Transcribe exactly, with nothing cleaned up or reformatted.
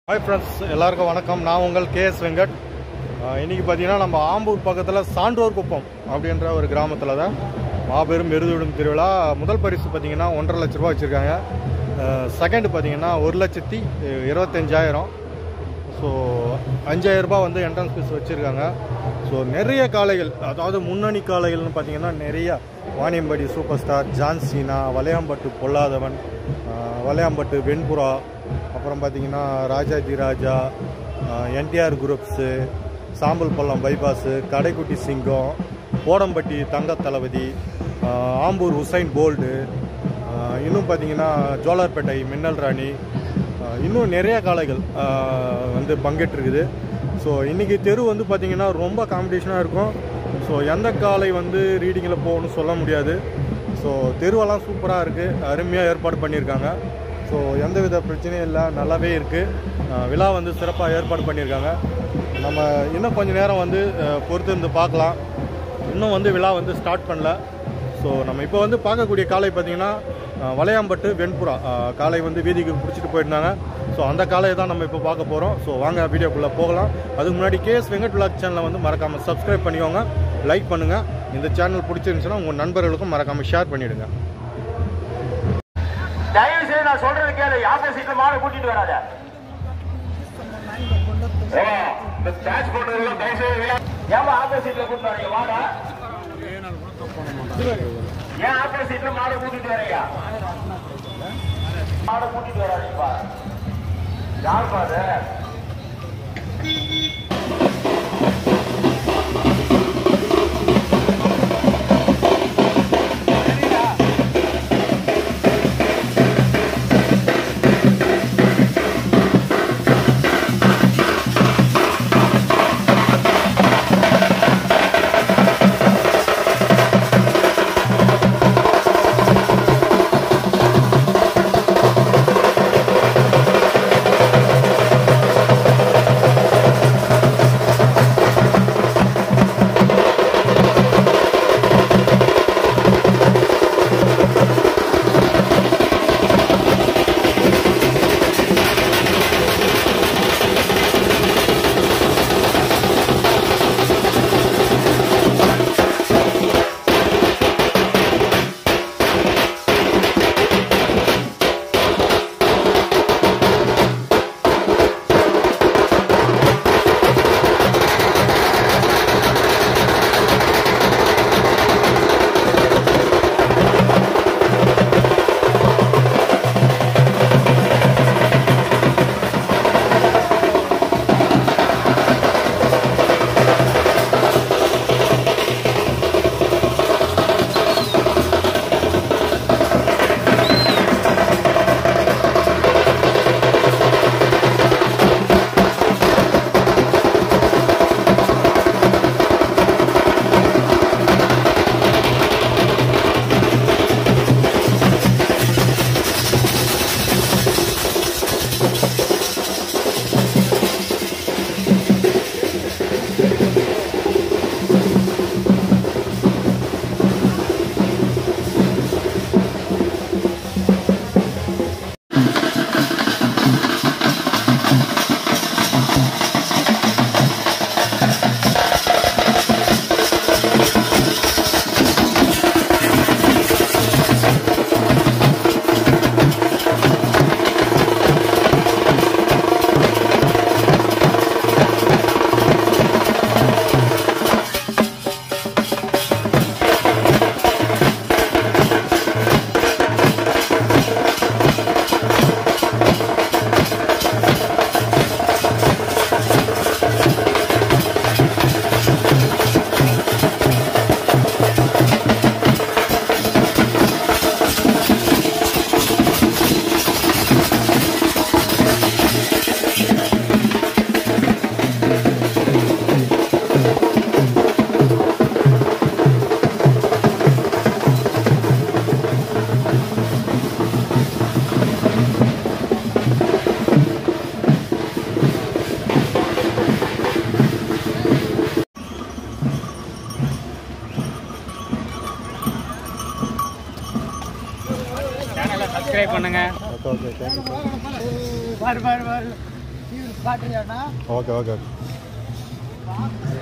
Hi friends, எல்லாருக்கும் வணக்கம். நான் உங்கள் கே எஸ் வெங்கட். இன்னைக்கு பார்த்தீங்கன்னா நம்ம ஆம்பூர் பக்கத்தில் சான்றோர் குப்பம் அப்படின்ற ஒரு கிராமத்தில் தான் மாபெரும் எருதுவிடும் திருவிழா. முதல் பரிசு பார்த்தீங்கன்னா ஒன்றரை லட்ச ரூபா வச்சுருக்காங்க. செகண்ட் பார்த்தீங்கன்னா ஒரு லட்சத்தி இருபத்தஞ்சாயிரம். ஸோ அஞ்சாயிரம் ரூபாய் வந்து என்ட்ரன்ஸ் ஃபீஸ் வச்சுருக்காங்க. ஸோ நிறைய காளைகள், அதாவது முன்னணி காளைகள்னு பார்த்தீங்கன்னா நிறைய Vaniyambadi super star, John Cena, Valayampattu Polladhavan, Valayampattu Venpura, அப்புறம் பார்த்தீங்கன்னா ராஜாஜி ராஜா, என்டிஆர் குரூப்ஸு, சாம்பல் பள்ளம் பைபாஸு, கடைக்குட்டி சிங்கம், கோடம்பட்டி தங்க தளபதி, ஆம்பூர் உசைன் போல்டு, இன்னும் பார்த்தீங்கன்னா ஜோலார்பேட்டை மின்னல் ராணி, இன்னும் நிறைய காளைகள் வந்து பங்கேற்றுருக்குது. ஸோ இன்றைக்கி தெரு வந்து பார்த்திங்கன்னா ரொம்ப காம்படிஷனாக இருக்கும். ஸோ எந்த காளை வந்து ரீடிங்கில் போகணும்னு சொல்ல முடியாது. ஸோ தெருவெல்லாம் சூப்பராக இருக்குது, அருமையாக ஏற்பாடு பண்ணியிருக்காங்க. ஸோ எந்தவித பிரச்சனையும் இல்லை, நல்லாவே இருக்குது. விழா வந்து சிறப்பாக ஏற்பாடு பண்ணியிருக்காங்க. நம்ம இன்னும் கொஞ்சம் நேரம் வந்து பொறுத்து இருந்து பார்க்கலாம். இன்னும் வந்து விழா வந்து ஸ்டார்ட் பண்ணல. ஸோ நம்ம இப்போ வந்து பார்க்கக்கூடிய காளை பார்த்திங்கன்னா வலையாம்பட்டு வெண்புறா காளை வந்து வீதிக்கு பிடிச்சிட்டு போயிருந்தாங்க. ஸோ அந்த காளையை தான் நம்ம இப்போ பார்க்க போகிறோம். ஸோ வாங்க வீடியோக்குள்ளே போகலாம். அதுக்கு முன்னாடி கே எஸ் வெங்கட் விளாக் சேனலை வந்து மறக்காமல் சப்ஸ்கிரைப் பண்ணிக்கோங்க, லைக் பண்ணுங்கள். இந்த சேனல் பிடிச்சிருந்துச்சுன்னா உங்கள் நண்பர்களுக்கும் மறக்காமல் ஷேர் பண்ணிவிடுங்க. தயவு செய்து நான் சொல்றது கேளு, ஆப்போசிட்ல மாடு கூட்டிட்டு வராத. இந்த ஸ்டாச் போட்டதெல்லாம் தயவு செய்து ஏன் ஆப்போசிட்ல கூட்டிட்டு வரீங்க மாடா? ஏன் ஆப்போசிட்ல மாடு கூட்டிட்டு வரீங்க? மாடு கூட்டிட்டு வராதீங்கப்பா. யார் பாரு சப்ஸ்கிரைப் பண்ணுங்க. Okay okay thank you. பாரு பாரு பாரு ஓகே ஓகே ஓகே